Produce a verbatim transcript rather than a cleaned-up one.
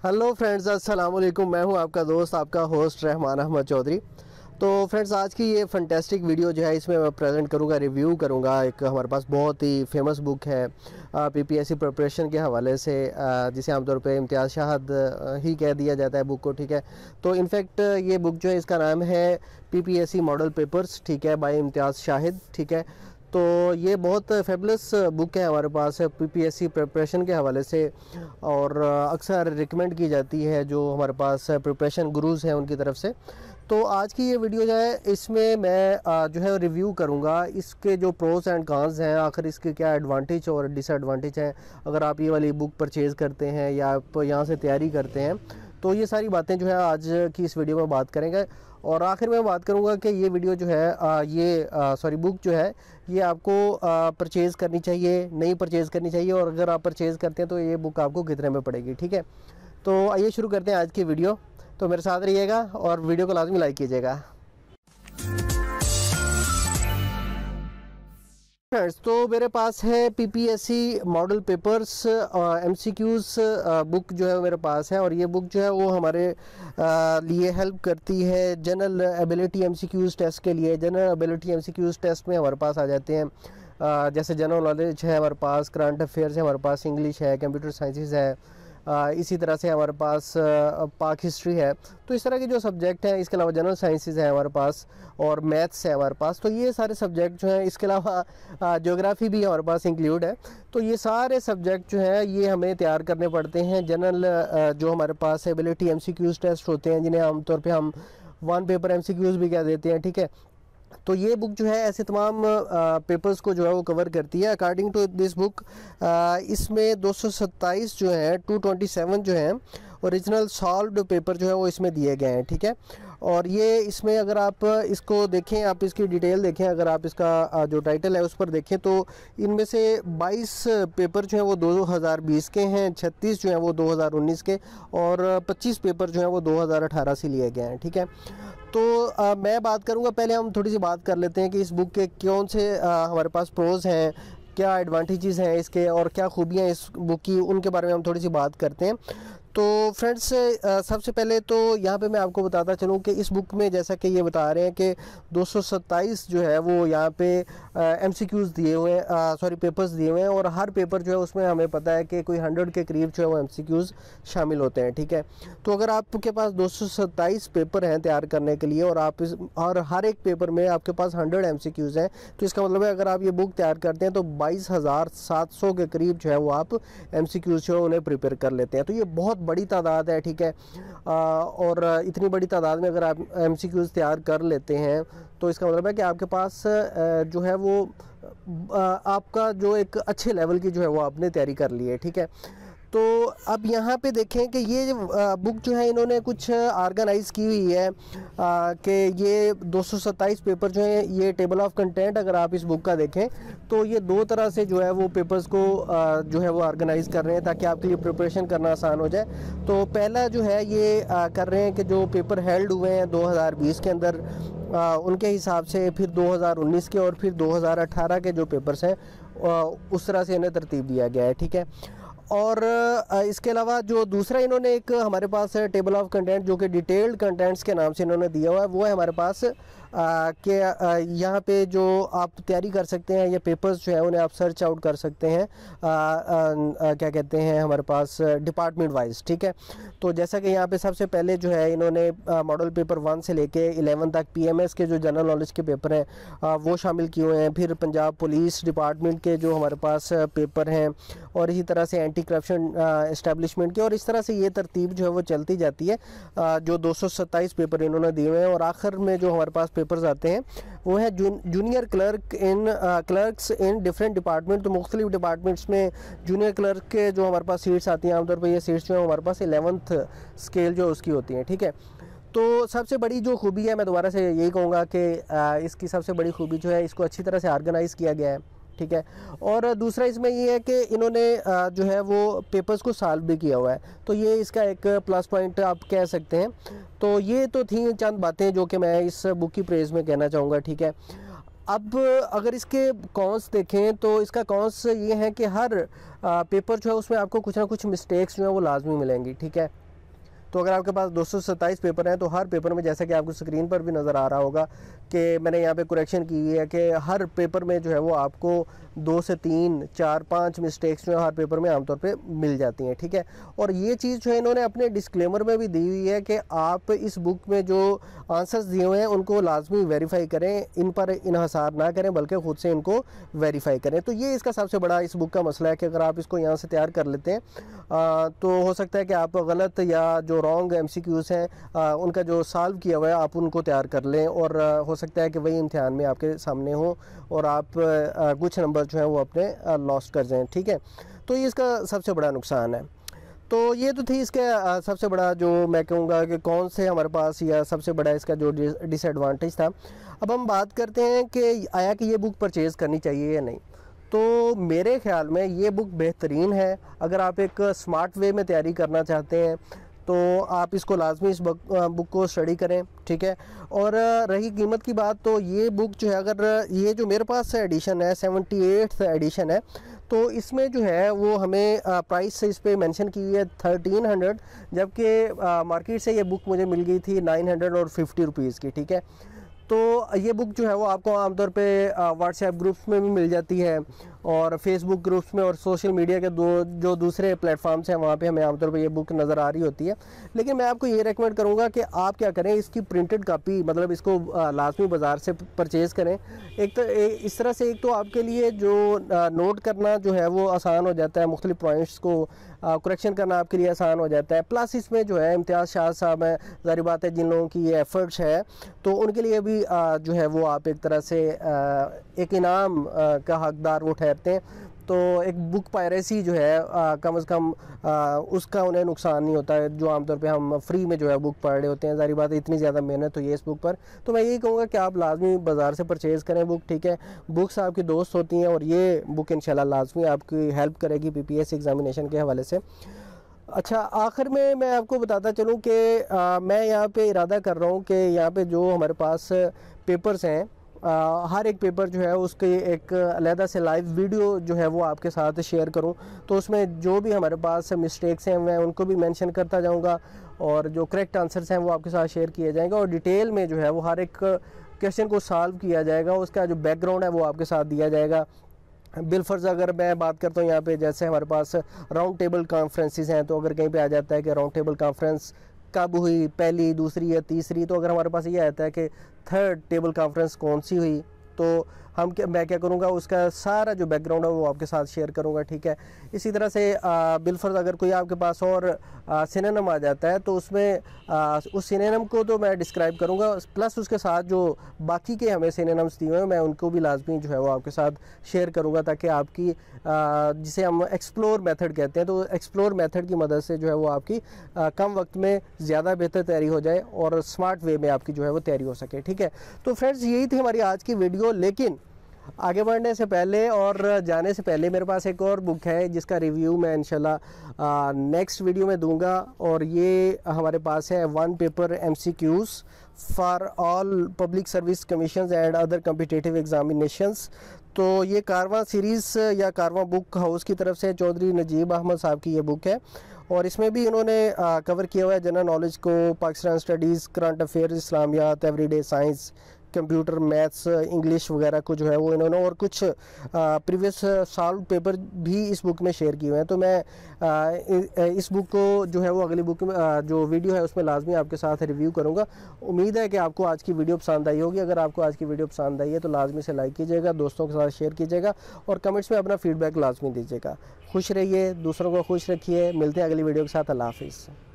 Hello friends, अस्सलाम वालेकुम। मैं हूं आपका दोस्त, आपका होस्ट रहमान अहमद चौधरी। तो फ्रेंड्स, आज की ये फंटेस्टिक वीडियो जो है, इसमें मैं प्रेजेंट करूंगा, रिव्यू करूंगा। एक हमारे पास बहुत ही फेमस बुक है पीपीएससी प्रिपरेशन के हवाले से, आ, जिसे आमतौर पे इम्तियाज़ शाहद ही कह दिया जाता है बुक को। ठीक है, तो इनफैक्ट ये बुक जो है, इसका नाम है पीपीएससी मॉडल पेपर्स, ठीक है, बाय इम्तियाज़ शाहिद। ठीक है, तो ये बहुत फेबुलस बुक है हमारे पास पीपीएससी प्रिपरेशन के हवाले से, और अक्सर रिकमेंड की जाती है जो हमारे पास प्रिपरेशन गुरुज़ हैं उनकी तरफ से। तो आज की ये वीडियो जो है, इसमें मैं जो है रिव्यू करूँगा इसके जो प्रोस एंड कॉन्स हैं, आखिर इसके क्या एडवांटेज और डिसएडवांटेज हैं अगर आप ये वाली बुक परचेज़ करते हैं या आप यहाँ से तैयारी करते हैं। तो ये सारी बातें जो है आज की इस वीडियो में बात करेंगे, और आखिर में बात करूंगा कि ये वीडियो जो है आ, ये सॉरी बुक जो है, ये आपको परचेज़ करनी चाहिए, नहीं परचेज़ करनी चाहिए, और अगर आप परचेज़ करते हैं तो ये बुक आपको कितने में पड़ेगी। ठीक है, तो आइए शुरू करते हैं आज की वीडियो। तो मेरे साथ रहिएगा और वीडियो को लाजमी लाइक कीजिएगा। फ्रेंड्स, तो मेरे पास है PPSC model papers MCQs book जो है मेरे पास है, और ये बुक जो है वो हमारे आ, लिए हेल्प करती है जनरल एबिलिटी एमसीक्यूज़ टेस्ट के लिए। जनरल एबिलिटी एमसीक्यूज़ टेस्ट में हमारे पास आ जाते हैं आ, जैसे जनरल नॉलेज है हमारे पास, करंट अफेयर्स है हमारे पास, इंग्लिश है, कंप्यूटर साइंसेस है, आ, इसी तरह से हमारे पास आ, पाक हिस्ट्री है। तो इस तरह के जो सब्जेक्ट हैं, इसके अलावा जनरल साइंसेस है हमारे पास, और मैथ्स है हमारे पास। तो ये सारे सब्जेक्ट जो हैं, इसके अलावा ज्योग्राफी भी हमारे पास इंक्लूड है। तो ये सारे सब्जेक्ट जो हैं, ये हमें तैयार करने पड़ते हैं। जनरल जो हमारे पास एबिलिटी एमसीक्यूज़ टेस्ट होते हैं, जिन्हें आमतौर पे हम वन पेपर एमसीक्यूज़ भी कह देते हैं। ठीक है, तो ये बुक जो है ऐसे तमाम पेपर्स को जो है वो कवर करती है। अकॉर्डिंग टू दिस बुक इसमें दो सौ सत्ताईस जो है, दो सौ सत्ताईस जो हैं ओरिजिनल सॉल्व्ड पेपर जो है वो इसमें दिए गए हैं। ठीक है, और ये इसमें अगर आप इसको देखें, आप इसकी डिटेल देखें, अगर आप इसका जो टाइटल है उस पर देखें, तो इनमें से बाईस पेपर जो हैं वो दो हज़ार बीस के हैं, छत्तीस जो हैं वो दो हज़ार उन्नीस के, और पच्चीस पेपर जो हैं वो दो हज़ार अठारह से लिए गए हैं। ठीक है, तो आ, मैं बात करूंगा, पहले हम थोड़ी सी बात कर लेते हैं कि इस बुक के कौन से आ, हमारे पास प्रोज हैं, क्या एडवांटेजेस हैं इसके, और क्या खूबियां इस बुक की, उनके बारे में हम थोड़ी सी बात करते हैं। तो फ्रेंड्स, सबसे पहले तो यहाँ पे मैं आपको बताता चलूँ कि इस बुक में जैसा कि ये बता रहे हैं कि दो सौ सत्ताईस जो है वो यहाँ पे एमसीक्यूज़ दिए हुए हैं, सॉरी पेपर्स दिए हुए हैं, और हर पेपर जो है उसमें हमें पता है कि कोई हंड्रेड के करीब जो है वो एमसीक्यूज़ शामिल होते हैं। ठीक है, तो अगर आपके पास दो सौ सत्ताईस पेपर हैं तैयार करने के लिए, और आप इस और हर एक पेपर में आपके पास हंड्रेड एमसीक्यूज़ हैं, तो इसका मतलब है अगर आप ये बुक तैयार करते हैं तो बाईस हज़ार सात सौ के करीब जो है वो आप एमसीक्यूज़ जो है उन्हें प्रिपेयर कर लेते हैं। तो ये बहुत बड़ी तादाद है। ठीक है, आ, और इतनी बड़ी तादाद में अगर आप एमसीक्यूज़ तैयार कर लेते हैं तो इसका मतलब है कि आपके पास जो है वो आपका जो एक अच्छे लेवल की जो है वो आपने तैयारी कर ली है। ठीक है, तो अब यहाँ पे देखें कि ये बुक जो है इन्होंने कुछ ऑर्गेनाइज़ की हुई है कि ये दो सौ सत्ताईस पेपर जो है, ये टेबल ऑफ कंटेंट अगर आप इस बुक का देखें तो ये दो तरह से जो है वो पेपर्स को जो है वो ऑर्गेनाइज़ कर रहे हैं ताकि आपके लिए प्रिपरेशन करना आसान हो जाए। तो पहला जो है ये कर रहे हैं कि जो पेपर हेल्ड हुए हैं दो हज़ार बीस के अंदर, आ, उनके हिसाब से, फिर दो हज़ार उन्नीस के, और फिर दो हज़ार अठारह के जो पेपर्स हैं आ, उस तरह से इन्हें तरतीब दिया गया है। ठीक है, और इसके अलावा जो दूसरा इन्होंने एक हमारे पास है टेबल ऑफ कंटेंट, जो कि डिटेल्ड कंटेंट्स के नाम से इन्होंने दिया हुआ है, वो है हमारे पास कि यहाँ पे जो आप तैयारी कर सकते हैं, ये पेपर्स जो है उन्हें आप सर्च आउट कर सकते हैं, आ, आ, आ, क्या कहते हैं हमारे पास डिपार्टमेंट वाइज। ठीक है, तो जैसा कि यहाँ पे सबसे पहले जो है इन्होंने मॉडल पेपर वन से लेके इलेवन तक पीएमएस के जो जनरल नॉलेज के पेपर हैं आ, वो शामिल किए हुए हैं। फिर पंजाब पुलिस डिपार्टमेंट के जो हमारे पास पेपर हैं, और इसी तरह से एंटी करप्शन इस्टेब्लिशमेंट के, और इस तरह से ये तरतीब जो है वो चलती जाती है। आ, जो दो सौ सत्ताईस पेपर इन्होंने दिए हुए हैं, और आखिर में जो हमारे पास पेपर्स आते हैं वो है जून, junior clerk in clerks in different department. तो मुख्तलिफ डिपार्टमेंट्स में जूनियर क्लर्क के जो हमारे पास सीट्स आती हैं, आमतौर पर ये सीट्स जो है हमारे पास इलेवंथ स्केल जो उसकी होती हैं। ठीक है, तो सबसे बड़ी जो खूबी है, मैं दोबारा से यही कहूँगा कि इसकी सबसे बड़ी खूबी जो है, इसको अच्छी तरह से ऑर्गेनाइज़ किया गया है। ठीक है, और दूसरा इसमें ये है कि इन्होंने जो है वो पेपर्स को सॉल्व भी किया हुआ है, तो ये इसका एक प्लस पॉइंट आप कह सकते हैं। तो ये तो थी चंद बातें जो कि मैं इस बुक की प्रेज़ में कहना चाहूँगा। ठीक है, अब अगर इसके कॉन्स देखें तो इसका कॉन्स ये है कि हर आ, पेपर जो है उसमें आपको कुछ ना कुछ मिस्टेक्स जो है वो लाजमी मिलेंगी। ठीक है, तो अगर आपके पास दो सौ सत्ताईस पेपर हैं तो हर पेपर में, जैसा कि आपको स्क्रीन पर भी नज़र आ रहा होगा कि मैंने यहाँ पे करेक्शन की है कि हर पेपर में जो है वो आपको दो से तीन चार पाँच मिस्टेक्स जो है हर पेपर में आमतौर पे मिल जाती हैं, ठीक है। और ये चीज़ जो है इन्होंने अपने डिस्क्लेमर में भी दी हुई है कि आप इस बुक में जो आंसर्स दिए हुए हैं उनको लाजमी वेरीफाई करें, इन पर इन्हसार ना करें बल्कि ख़ुद से इनको वेरीफाई करें। तो ये इसका सबसे बड़ा इस बुक का मसला है कि अगर आप इसको यहाँ से तैयार कर लेते हैं आ, तो हो सकता है कि आप गलत या जो रॉन्ग एम सी क्यूज़ हैं आ, उनका जो सॉल्व किया हुआ है आप उनको तैयार कर लें, और आ, हो सकता है कि वही इम्तिहान में आपके सामने हो और आप आ, कुछ नंबर जो हैं वो अपने लॉस्ट कर जाएँ, ठीक है। तो ये इसका सबसे बड़ा नुकसान है। तो ये तो थी इसके आ, सबसे बड़ा जो मैं कहूँगा कि कौन से हमारे पास या सबसे बड़ा इसका जो डिसएडवांटेज था। अब हम बात करते हैं कि आया कि ये बुक परचेज़ करनी चाहिए या नहीं। तो मेरे ख़्याल में ये बुक बेहतरीन है। अगर आप एक स्मार्ट वे में तैयारी करना चाहते हैं तो आप इसको लाजमी इस बुक बुक को स्टडी करें, ठीक है। और रही कीमत की बात, तो ये बुक जो है, अगर ये जो मेरे पास एडिशन है सेवेंटी एट्थ एडिशन है, तो इसमें जो है वो हमें प्राइस से इस पर मेंशन की है थर्टीन हंड्रेड, जबकि मार्केट से ये बुक मुझे मिल गई थी नाइन हंड्रेड और फिफ्टी रुपीज़ की, ठीक है। तो ये बुक जो है वो आपको आमतौर पे व्हाट्सएप ग्रुप्स में भी मिल जाती है और फेसबुक ग्रुप्स में और सोशल मीडिया के दो जो दूसरे प्लेटफॉर्म्स हैं वहाँ पे हमें आमतौर पे ये बुक नज़र आ रही होती है। लेकिन मैं आपको ये रेकमेंड करूँगा कि आप क्या करें, इसकी प्रिंटेड कापी मतलब इसको लाजमी बाज़ार से परचेज़ करें। एक तो इस तरह से एक तो आपके लिए जो नोट करना जो है वो आसान हो जाता है, मुख्तलिफ पॉइंट्स को करेक्शन करना आपके लिए आसान हो जाता है। प्लस इसमें जो है इम्तियाज़ शाह साहब हैं, ज़ाहिर बात है जिन लोगों की ये एफ़र्ट्स है तो उनके लिए भी आ, जो है वो आप एक तरह से आ, एक इनाम आ, का हकदार वो ठहरते हैं। तो एक बुक पायरेसी जो है आ, कम से कम आ, उसका उन्हें नुकसान नहीं होता है, जो आमतौर पे हम फ्री में जो है बुक पढ़ रहे होते हैं। ज़ाहिर बात है इतनी ज़्यादा मेहनत तो ये इस बुक पर, तो मैं यही कहूँगा कि आप लाजमी बाज़ार से परचेज़ करें बुक, ठीक है। बुक्स आपकी दोस्त होती हैं और ये बुक इंशाल्लाह लाजमी आपकी हेल्प करेगी P P S C examination के हवाले से। अच्छा, आखिर में मैं आपको बताता चलूँ कि मैं यहाँ पे इरादा कर रहा हूँ कि यहाँ पे जो हमारे पास पेपर्स हैं, आ, हर एक पेपर जो है उसके एक अलहदा से लाइव वीडियो जो है वो आपके साथ शेयर करूं। तो उसमें जो भी हमारे पास मिस्टेक्स हैं मैं उनको भी मेंशन करता जाऊंगा और जो करेक्ट आंसर्स हैं वो आपके साथ शेयर किए जाएंगे और डिटेल में जो है वो हर एक क्वेश्चन को सॉल्व किया जाएगा, उसका जो बैकग्राउंड है वो आपके साथ दिया जाएगा। बिलफर्ज अगर मैं बात करता हूँ यहाँ पे, जैसे हमारे पास राउंड टेबल कॉन्फ्रेंसेस हैं, तो अगर कहीं पे आ जाता है कि राउंड टेबल कॉन्फ्रेंस कब हुई, पहली, दूसरी या तीसरी, तो अगर हमारे पास ये आता है कि थर्ड टेबल कॉन्फ्रेंस कौन सी हुई, तो हम क्या मैं क्या करूँगा उसका सारा जो बैकग्राउंड है वो आपके साथ शेयर करूँगा, ठीक है। इसी तरह से बिलफर्ज अगर कोई आपके पास और सिनोनिम आ जाता है तो उसमें आ, उस सिनोनिम को तो मैं डिस्क्राइब करूँगा, प्लस उसके साथ जो बाकी के हमें सिनोनिम्स दिए हुए हैं मैं उनको भी लाजमी जो है वो आपके साथ शेयर करूँगा, ताकि आपकी आ, जिसे हम एक्सप्लोर मेथड कहते हैं, तो एक्सप्लोर मेथड की मदद से जो है वो आपकी आ, कम वक्त में ज़्यादा बेहतर तैयारी हो जाए और स्मार्ट वे में आपकी जो है वो तैयारी हो सके, ठीक है। तो फ्रेंड्स यही थी हमारी आज की वीडियो, लेकिन आगे बढ़ने से पहले और जाने से पहले मेरे पास एक और बुक है जिसका रिव्यू मैं इंशाल्लाह नेक्स्ट वीडियो में दूंगा, और ये हमारे पास है one paper MCQs for all public service commissions and other competitive examinations. तो ये कारवां सीरीज़ या कारवां बुक हाउस की तरफ से चौधरी नजीब अहमद साहब की ये बुक है, और इसमें भी इन्होंने आ, कवर किया हुआ है जनरल नॉलेज को, पाकिस्तान स्टडीज़, करंट अफेयर्स, इस्लामियात, everyday science, computer, maths, English वगैरह को जो है वो इन्होंने और कुछ प्रीवियस सॉल्व पेपर भी इस बुक में शेयर किए हुए हैं। तो मैं आ, इस बुक को जो है वो अगली बुक में आ, जो वीडियो है उसमें लाजमी आपके साथ रिव्यू करूंगा। उम्मीद है कि आपको आज की वीडियो पसंद आई होगी। अगर आपको आज की वीडियो पसंद आई है तो लाजमी से लाइक कीजिएगा, दोस्तों के साथ शेयर कीजिएगा और कमेंट्स में अपना फीडबैक लाजमी दीजिएगा। खुश रहिए, दूसरों को खुश रखिए। मिलते हैं अगली वीडियो के साथ। अल्लाह हाफिज़।